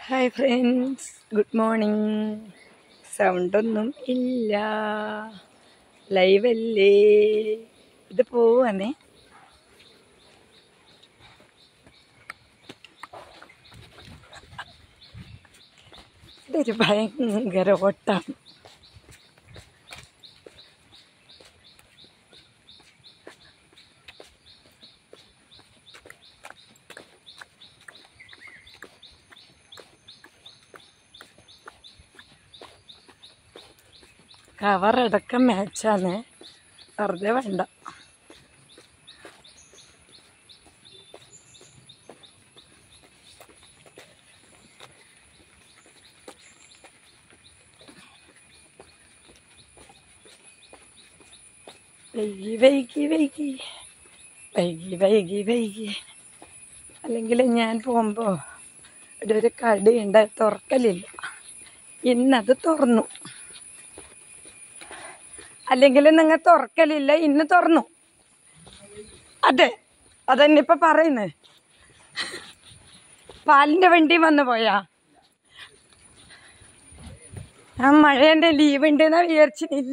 Hi friends, good morning. സൗണ്ടൊന്നും ഇല്ല, ലൈവല്ലേ. ഇത് പോവാന്നേ. ഇതൊരു ഭയങ്കര ഓട്ടാണ്. കവറടക്കം മാച്ചാണ്, വെറുതെ വേണ്ട. വൈകി വൈകി വൈകി വൈകി വൈകി വൈകി അല്ലെങ്കിൽ ഞാൻ പോകുമ്പോൾ ഇവിടെ ഒരു കടയുണ്ട്, തുറക്കലില്ല. ഇന്നത് തുറന്നു. അല്ലെങ്കിൽ നിങ്ങൾ തുറക്കലില്ല, ഇന്ന് തുറന്നു. അതെ, അതന്നെ ഇപ്പൊ പറയുന്നത്. പാലിന്റെ വണ്ടി വന്നു പോയാ? ആ മഴേന്റെ ലീവ് ഉണ്ടെന്നാ വിചാരിച്ചില്ല.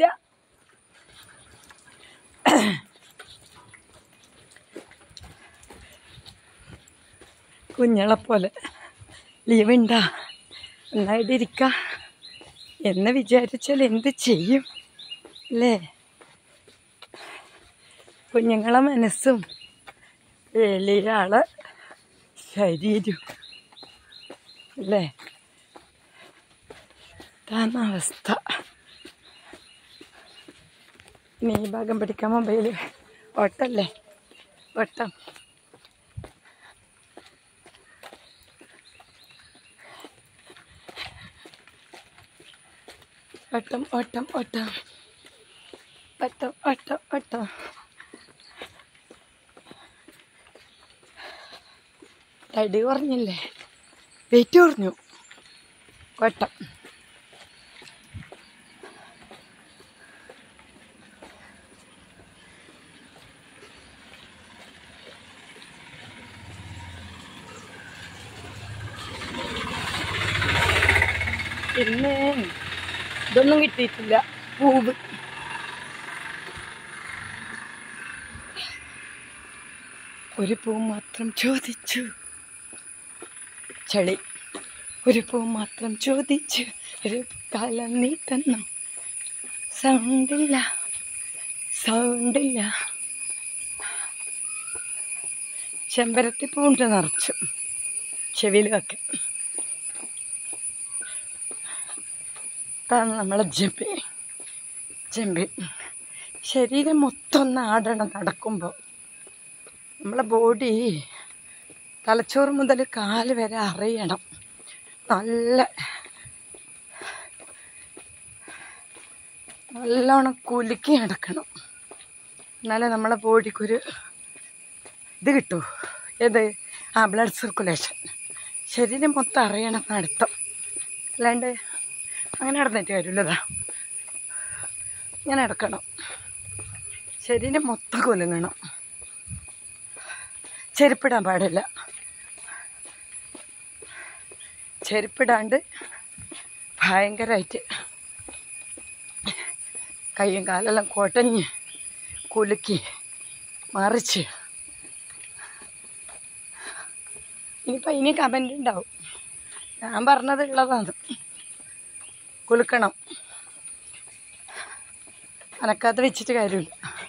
കുഞ്ഞളെപ്പോലെ ലീവ് ഉണ്ടാ, എന്നായിട്ട് ഇരിക്ക എന്ന് വിചാരിച്ചാൽ എന്ത് ചെയ്യും അല്ലേ? കുഞ്ഞുങ്ങളെ മനസ്സും വലിയാളെ ശരീരവും അല്ലേ, ഇതാണ് അവസ്ഥ. ഇനി ഈ ഭാഗം പിടിക്കാൻ മൊബൈല് ഓട്ടല്ലേ, ഓട്ടം. ഓട്ടം ഓട്ടം ഓട്ടം ഓട്ടം ഓട്ടം ഓട്ടം. തടി കുറഞ്ഞില്ലേ, വെയിറ്റ് കുറഞ്ഞു. ഓട്ടം. പിന്നെ ഇതൊന്നും കിട്ടിയിട്ടില്ല, പൂവ്. ഒരു പൂ മാത്രം ചോദിച്ചു, ചളി. ഒരു പൂ മാത്രം ചോദിച്ചു, ഒരു കാലം നീ തന്നു. സൗണ്ടില്ല, സൗണ്ടില്ല. ചെമ്പരത്തി പൂണ്ട് നിറച്ചു ചെവിയിലൊക്കെ. അതാണ് നമ്മളെ ജമ്പി. ജമ്പി ശരീരം മൊത്തം ഒന്ന് ആടണം നടക്കുമ്പോൾ. നമ്മളെ ബോഡി തലച്ചോറ് മുതൽ കാല് വരെ അറിയണം. നല്ലോണം കുലുക്കി നടക്കണം, എന്നാലേ നമ്മളെ ബോഡിക്കൊരു ഇത് കിട്ടൂ. ഏത്? Blood circulation. ശരീരം മൊത്തം അറിയണം നടത്തം. അല്ലാണ്ട് അങ്ങനെ നടന്നിട്ട് കാര്യമില്ലതാ. ഇങ്ങനെ നടക്കണം, ശരീരം മൊത്തം കുലുങ്ങണം. ചെരുപ്പിടാൻ പാടില്ല. ചെരുപ്പിടാണ്ട് ഭയങ്കരമായിട്ട് കയ്യും കാലെല്ലാം കൊടഞ്ഞ് കുലുക്കി മറിച്ച്. ഇനി കമൻ്റ് ഉണ്ടാവും, ഞാൻ പറഞ്ഞത് ഉള്ളതാണ്. കുലുക്കണം, അനക്കാത്ത വെച്ചിട്ട് കാര്യമില്ല.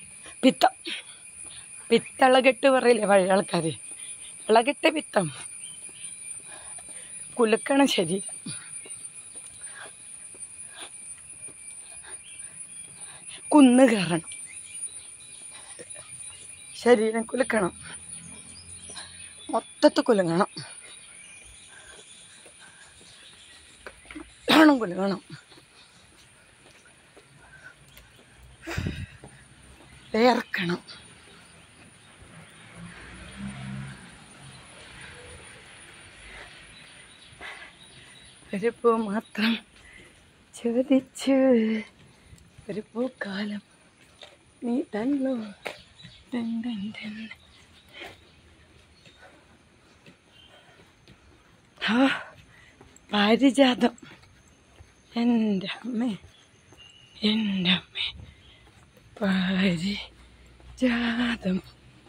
പിത്തളകെട്ട് പറയില്ലേ പഴയ ആൾക്കാർ, ഇളകെട്ട് പിത്തം. കുലുക്കണം ശരീരം. കുന്ന് കയറണം, ശരീരം കുലുക്കണം, മൊത്തത്തിൽ കുലുങ്ങണം, കുലുങ്ങണം. വേർക്കണം. ഒരു പൂ മാത്രം ചോദിച്ചു, ഒരു പൂക്കാലം നീ തന്നു. പാരിജാതം. എൻ്റെ അമ്മേ, എൻ്റെ അമ്മേ, പാരിജാതം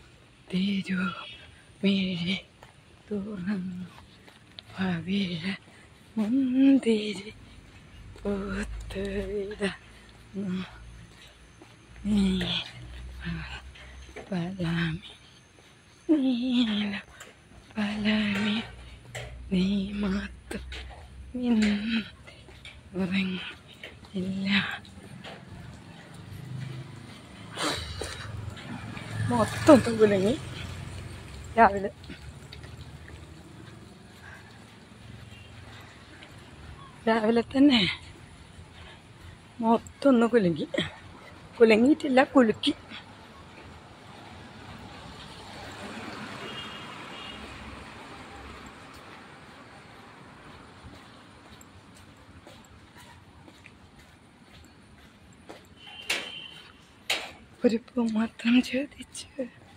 തിരുമിഴി തുറന്നു പവിഴ മുന്തിരി പൂത്തുവിട പലാമി നീല പലാമി നീ മാത്രം ഉറങ്ങില്ല. മൊത്തം കുലുങ്ങി രാവിലെ തന്നെ മൊത്തം ഒന്ന് കുലുങ്ങിയിട്ടില്ല, കുലുക്കി. ഒരു പൂ മാത്രം ചോദിച്ച്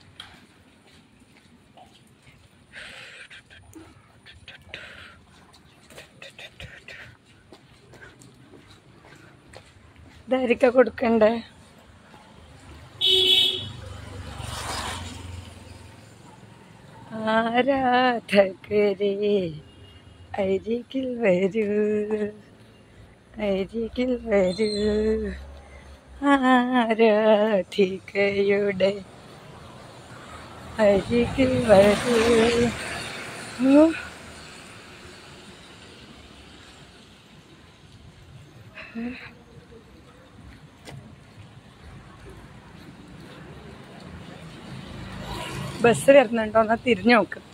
ഇതായിരിക്ക കൊടുക്കണ്ടേ? ആരാധകരെ അരികിൽ വരൂ, അരികിൽ വരൂ, ആരാധികയുടെ അരികിൽ വരൂ. ബസ് വരുന്നുണ്ടോ എന്നാ തിരിഞ്ഞു നോക്ക്.